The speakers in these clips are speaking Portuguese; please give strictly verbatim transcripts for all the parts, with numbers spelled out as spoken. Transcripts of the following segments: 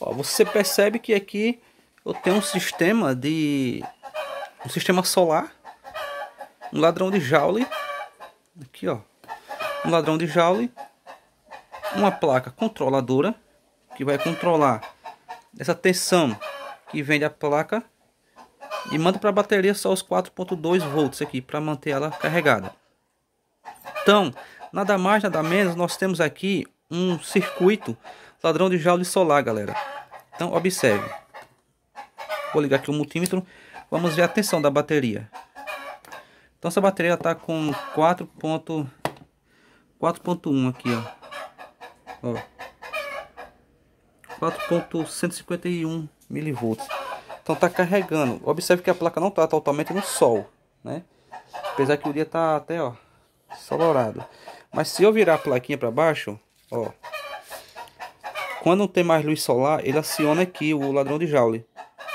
Ó, você percebe que aqui eu tenho um sistema de um sistema solar, um ladrão de Joule, aqui ó, um ladrão de Joule, uma placa controladora que vai controlar essa tensão que vem da placa e manda para a bateria só os quatro ponto dois volts aqui para manter ela carregada. Então, nada mais nada menos, nós temos aqui um circuito ladrão de Joule solar, galera. Então observe. Vou ligar aqui o multímetro. Vamos ver a tensão da bateria. Então essa bateria está com quatro ponto um aqui, ó. ó. quatro ponto cento e cinquenta e um milivolts. Então está carregando. Observe que a placa não está totalmente no sol, né? Apesar que o dia está até, ó, ensolarado. Mas se eu virar a plaquinha para baixo, ó, quando não tem mais luz solar, ele aciona aqui o ladrão de Joule.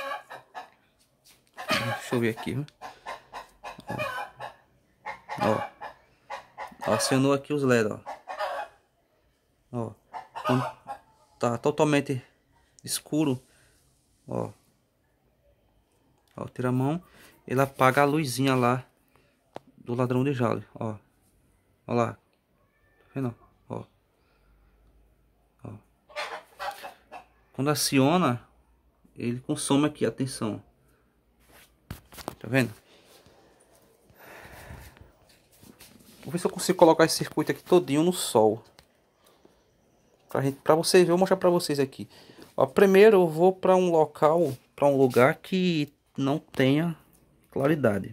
Deixa eu ver aqui. Ó. Ó. Acionou aqui os L E D, ó. Ó. Quando tá totalmente escuro, ó. Ó, tira a mão, ele apaga a luzinha lá do ladrão de Joule, ó. Ó lá. Tá vendo? Ó. Ó. Quando aciona, ele consome aqui a tensão. Tá vendo? Vou ver se eu consigo colocar esse circuito aqui todinho no sol. Pra, gente, pra vocês, vou mostrar pra vocês aqui. Ó, primeiro eu vou pra um local, pra um lugar que não tenha claridade.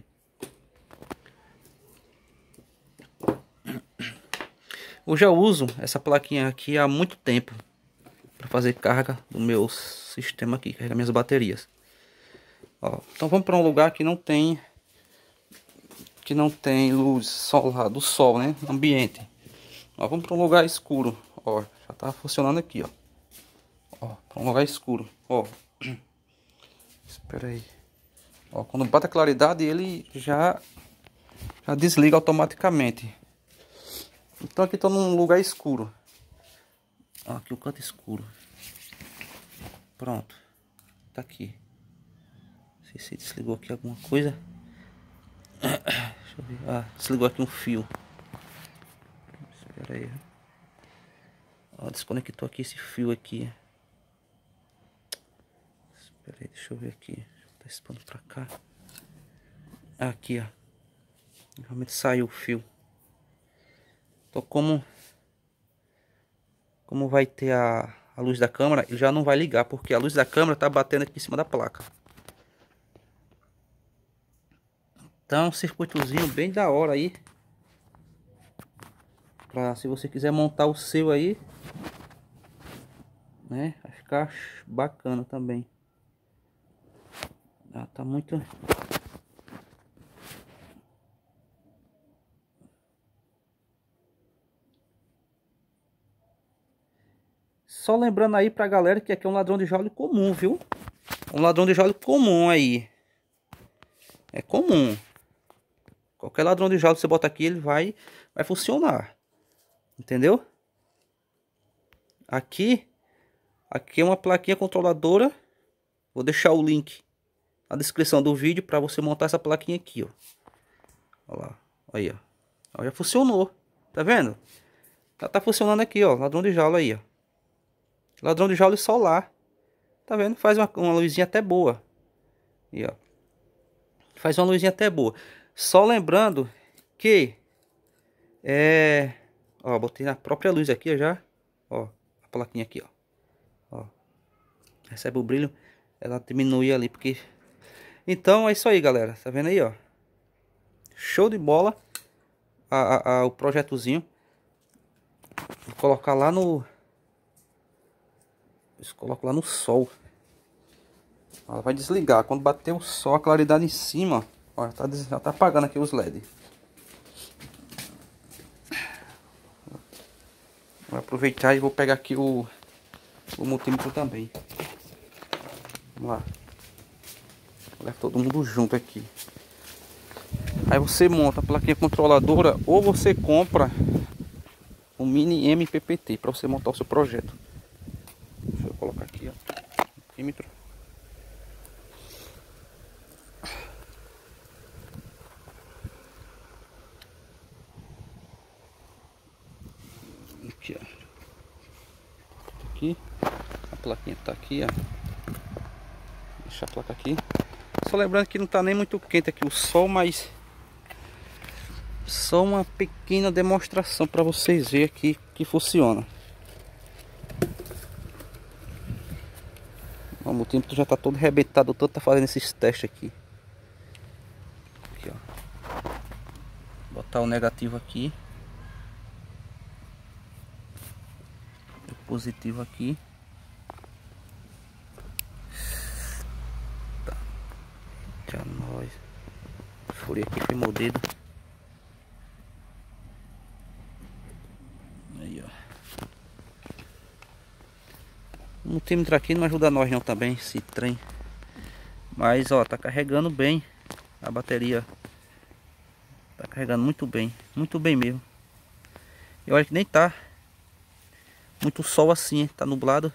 Eu já uso essa plaquinha aqui há muito tempo para fazer carga do meu sistema aqui, carregar minhas baterias. Ó, então vamos para um lugar que não tem que não tem luz solar do sol, né, ambiente. Ó, vamos para um lugar escuro. Ó, já tá funcionando aqui, ó. Ó, para um lugar escuro. Ó, espera aí. Ó, quando bate a claridade ele já já desliga automaticamente. Então aqui estou num lugar escuro. Ó, aqui o canto escuro. Pronto. Tá aqui. Não sei se desligou aqui alguma coisa. Deixa eu ver. Ah, desligou aqui um fio. Espera aí. Ó, desconectou aqui esse fio aqui. Espera aí, deixa eu ver aqui. Tá expondo pra cá. Aqui, ó. Realmente saiu o fio. Então como como vai ter a, a luz da câmera, ele já não vai ligar, porque a luz da câmera tá batendo aqui em cima da placa. Então, um circuitozinho bem da hora aí, pra se você quiser montar o seu aí, né, vai ficar bacana também. Ah, tá muito... Só lembrando aí pra galera que aqui é um ladrão de Joule comum, viu? Um ladrão de Joule comum aí. É comum. Qualquer ladrão de Joule que você bota aqui, ele vai, vai funcionar. Entendeu? Aqui, aqui é uma plaquinha controladora. Vou deixar o link na descrição do vídeo para você montar essa plaquinha aqui, ó. Olha lá. Aí, ó. Ó, já funcionou. Tá vendo? Já tá funcionando aqui, ó. Ladrão de Joule aí, ó. Ladrão de Joule solar. Tá vendo? Faz uma, uma luzinha até boa. E ó. Faz uma luzinha até boa. Só lembrando que é, ó, botei na própria luz aqui já, ó, a plaquinha aqui, ó. Ó. Recebe o brilho, ela diminui ali porque então é isso aí, galera. Tá vendo aí, ó? Show de bola. A, a, a, o projetozinho. Vou colocar lá no Eu coloco lá no sol. Ela vai desligar. Quando bater o sol, a claridade em cima, ó, tá, já tá apagando aqui os L E D. Vou aproveitar e vou pegar aqui o, o multímetro também. Vamos lá. Leva todo mundo junto aqui. Aí você monta a plaquinha controladora ou você compra um mini M P P T para você montar o seu projeto. Deixa eu colocar aqui, ó. centímetros. Aqui, ó. Aqui. A plaquinha tá aqui, ó. Deixa a placa aqui. Só lembrando que não tá nem muito quente aqui o sol, mas só uma pequena demonstração para vocês verem aqui que funciona. O multímetro já tá todo arrebentado, todo tá fazendo esses testes aqui. Aqui, ó. Botar o negativo aqui. O positivo aqui. Tá. Já nós. Furei aqui, queimou o dedo. Aí, ó. O multímetro aqui não ajuda nós não também, esse trem. Mas ó, tá carregando bem a bateria. Tá carregando muito bem, muito bem mesmo. E olha que nem tá muito sol assim, tá nublado.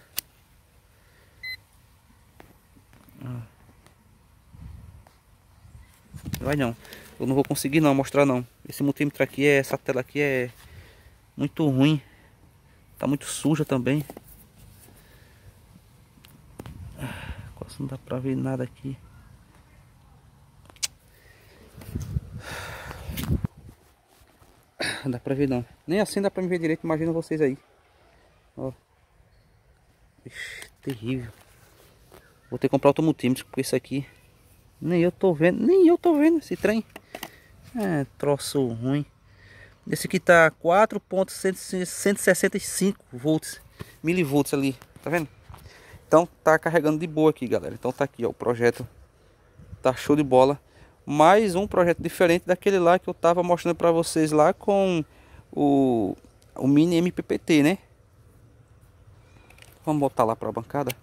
Vai não, eu não vou conseguir não mostrar não. Esse multímetro aqui, é, essa tela aqui é muito ruim. Tá muito suja também. Quase não dá pra ver nada aqui. Não dá pra ver não. Nem assim dá pra me ver direito, imagina vocês aí. Ó. Ixi, terrível. Vou ter que comprar outro multímetro, porque esse aqui nem eu tô vendo, nem eu tô vendo esse trem. É, troço ruim. Esse aqui tá quatro ponto cento e sessenta e cinco volts, milivolts ali, tá vendo? Então tá carregando de boa aqui, galera. Então tá aqui, ó, o projeto tá show de bola. Mais um projeto diferente daquele lá que eu tava mostrando pra vocês lá com o, o mini M P P T, né? Vamos botar lá pra bancada.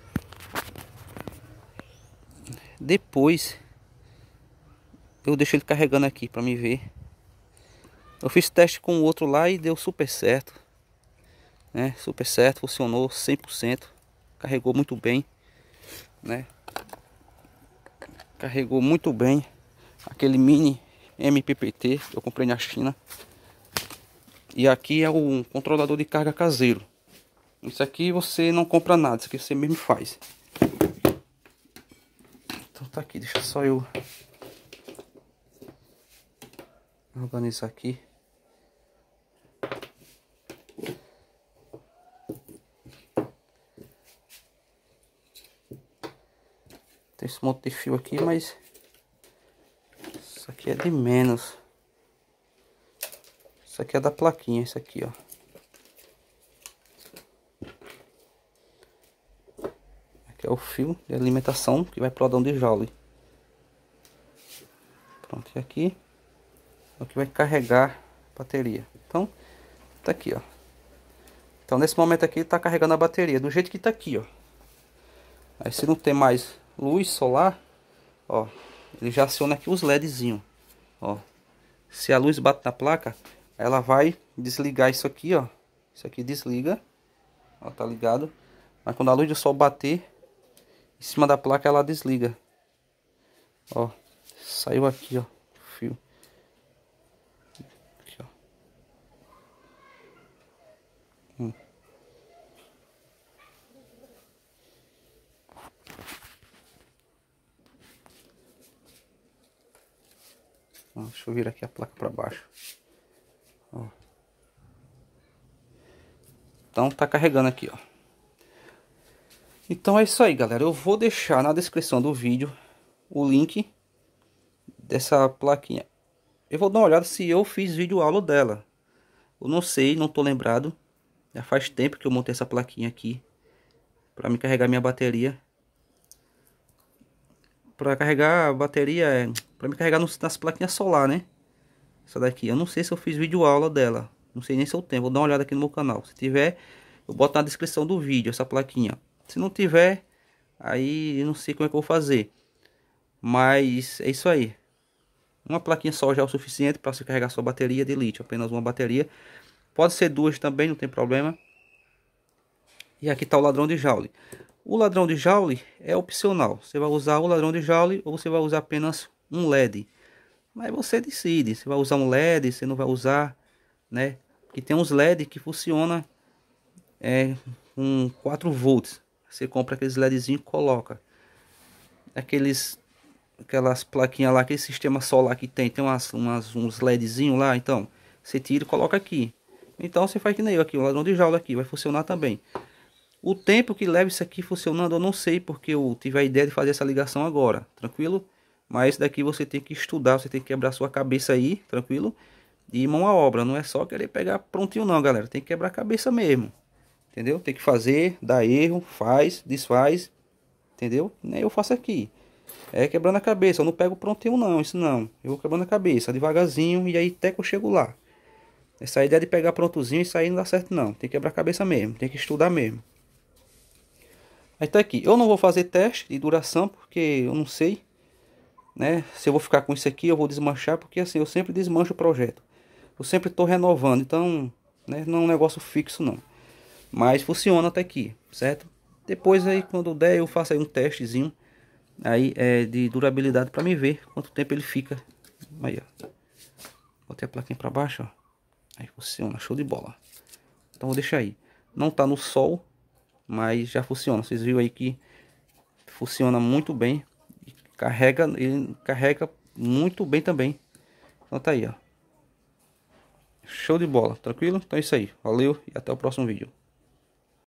Depois eu deixo ele carregando aqui pra me ver. Eu fiz teste com o outro lá e deu super certo, né? Super certo, funcionou cem por cento. Carregou muito bem, né? Carregou muito bem. Aquele mini M P P T que eu comprei na China. E aqui é um controlador de carga caseiro. Isso aqui você não compra nada, isso aqui você mesmo faz. Então tá aqui, deixa só eu organizar aqui. Tem esse monte de fio aqui, mas isso aqui é de menos. Isso aqui é da plaquinha, isso aqui, ó. Aqui é o fio de alimentação que vai pro rodão de Joule. Pronto, e aqui é o que vai carregar a bateria. Então, tá aqui, ó. Então, nesse momento aqui, tá carregando a bateria do jeito que tá aqui, ó. Aí, se não tem mais luz solar, ó, ele já aciona aqui os LEDzinho, ó. Se a luz bate na placa, ela vai desligar isso aqui, ó. Isso aqui desliga, ó, tá ligado. Mas quando a luz do sol bater em cima da placa, ela desliga. Ó, saiu aqui, ó, o fio. Aqui, ó. Hum. Ó, deixa eu virar aqui a placa para baixo. Ó. Então tá carregando aqui, ó. Então é isso aí, galera. Eu vou deixar na descrição do vídeo o link dessa plaquinha. Eu vou dar uma olhada se eu fiz vídeo aula dela. Eu não sei, não tô lembrado. Já faz tempo que eu montei essa plaquinha aqui para me carregar minha bateria. Para carregar a bateria, para me carregar nos, nas plaquinhas solar, né? Essa daqui, eu não sei se eu fiz vídeo aula dela. Não sei nem se eu tenho. Vou dar uma olhada aqui no meu canal. Se tiver, eu boto na descrição do vídeo essa plaquinha. Se não tiver, aí eu não sei como é que eu vou fazer. Mas é isso aí. Uma plaquinha só já é o suficiente para você carregar sua bateria de lítio. Apenas uma bateria. Pode ser duas também, não tem problema. E aqui está o ladrão de Joule. O ladrão de Joule é opcional. Você vai usar o ladrão de Joule ou você vai usar apenas um L E D. Mas você decide. Você vai usar um L E D, você não vai usar, né? Porque tem uns L E D que funciona é, com quatro volts. Você compra aqueles LEDzinhos e coloca. Aqueles, aquelas plaquinhas lá, aquele sistema solar que tem. Tem umas, umas, uns LEDzinhos lá. Então, você tira e coloca aqui. Então você faz que nem eu aqui. O ladrão de Joule aqui vai funcionar também. O tempo que leva isso aqui funcionando eu não sei, porque eu tive a ideia de fazer essa ligação agora, tranquilo? Mas daqui você tem que estudar, você tem que quebrar sua cabeça aí, tranquilo? E mão à obra, não é só querer pegar prontinho não, galera. Tem que quebrar a cabeça mesmo, entendeu? Tem que fazer, dá erro, faz, desfaz, entendeu? Nem eu faço aqui. É quebrando a cabeça, eu não pego prontinho não, isso não. Eu vou quebrando a cabeça, devagarzinho, e aí até que eu chego lá. Essa ideia de pegar prontozinho, isso aí não dá certo não. Tem que quebrar a cabeça mesmo, tem que estudar mesmo. Aí tá aqui, eu não vou fazer teste de duração porque eu não sei, né? Se eu vou ficar com isso aqui, eu vou desmanchar, porque assim, eu sempre desmancho o projeto. Eu sempre tô renovando, então, né, não é um negócio fixo não. Mas funciona até aqui, certo? Depois aí, quando der, eu faço aí um testezinho aí é de durabilidade para me ver quanto tempo ele fica. Aí, ó. Botei a plaquinha para baixo, ó. Aí funciona, show de bola. Então vou deixar aí. Não tá no sol, mas já funciona. Vocês viram aí que funciona muito bem. E carrega, ele carrega muito bem também. Então tá aí, ó. Show de bola, tranquilo? Então é isso aí. Valeu e até o próximo vídeo.